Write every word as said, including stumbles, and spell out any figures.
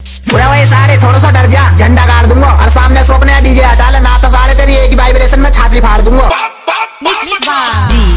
पूरा वही साढ़े थोड़ा सा डर जा, झंडा गाड़ दूंगा और सामने से अपने डीजे हटा ले ना तो साढ़े तेरी एक वाइब्रेशन में छाती फाड़ दूंगा।